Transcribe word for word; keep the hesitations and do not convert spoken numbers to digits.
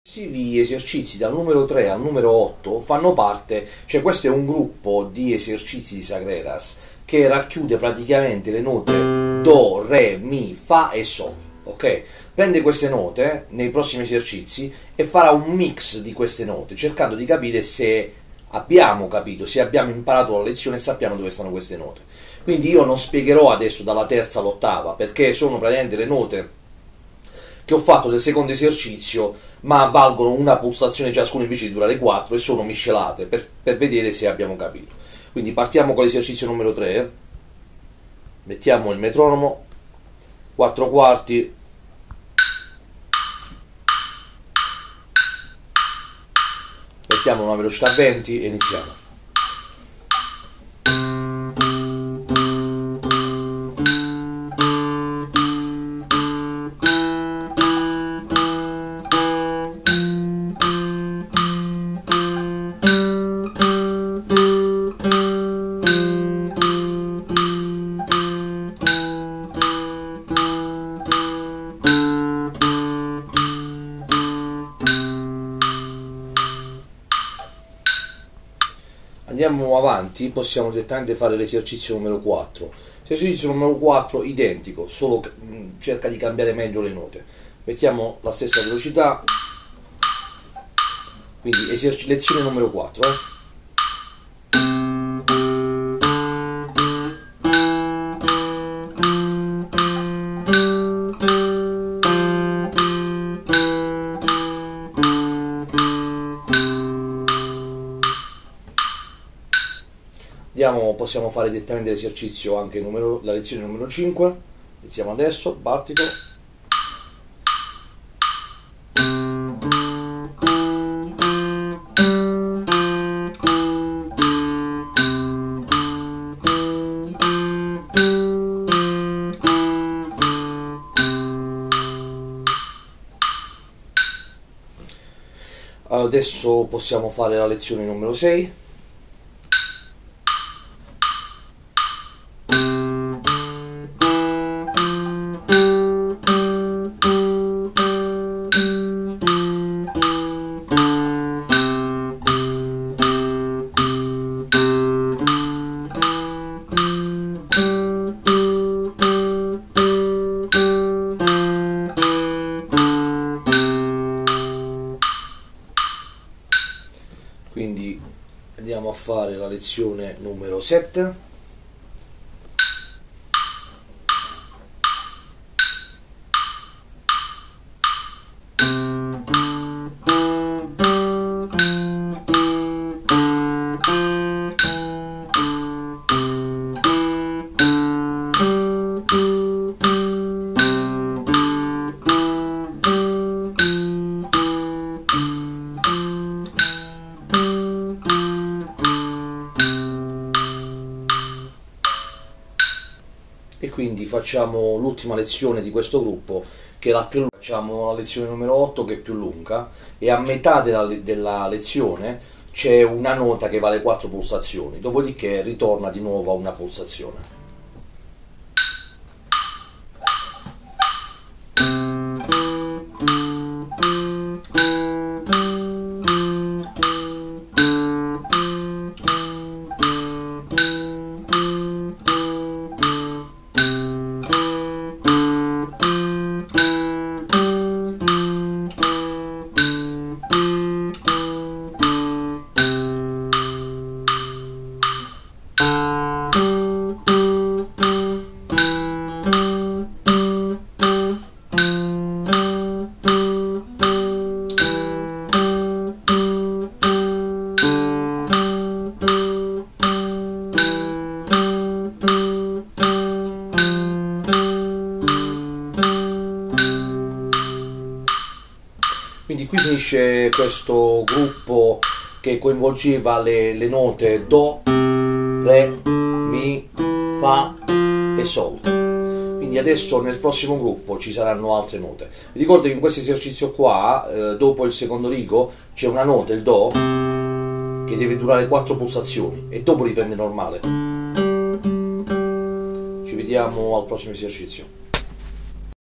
Successivi esercizi dal numero tre al numero otto fanno parte, cioè questo è un gruppo di esercizi di Sagreras che racchiude praticamente le note Do, Re, Mi, Fa e Sol, ok? Prende queste note nei prossimi esercizi e farà un mix di queste note, cercando di capire se abbiamo capito, se abbiamo imparato la lezione e sappiamo dove stanno queste note. Quindi io non spiegherò adesso dalla terza all'ottava, perché sono praticamente le note che ho fatto del secondo esercizio, ma valgono una pulsazione ciascuno invece di durare quattro e sono miscelate per, per vedere se abbiamo capito. Quindi partiamo con l'esercizio numero tre, mettiamo il metronomo, quattro quarti, mettiamo una velocità venti e iniziamo. Andiamo avanti, possiamo direttamente fare l'esercizio numero quattro. L'esercizio numero quattro identico, solo mh, cerca di cambiare meglio le note. Mettiamo la stessa velocità, quindi lezione numero quattro. Eh. Andiamo, possiamo fare direttamente l'esercizio anche numero, la lezione numero cinque. Iniziamo adesso, battito. Adesso possiamo fare la lezione numero sei. Quindi andiamo a fare la lezione numero sette. E quindi facciamo l'ultima lezione di questo gruppo, che è la più lunga. Facciamo la lezione numero otto, che è più lunga, e a metà della, della lezione c'è una nota che vale quattro pulsazioni, dopodiché ritorna di nuovo a una pulsazione. Quindi qui finisce questo gruppo che coinvolgeva le, le note Do, Re, Mi, Fa e Sol. Quindi adesso nel prossimo gruppo ci saranno altre note. Vi ricordo che in questo esercizio qua, eh, dopo il secondo rigo, c'è una nota, il Do, che deve durare quattro pulsazioni e dopo riprende normale. Ci vediamo al prossimo esercizio.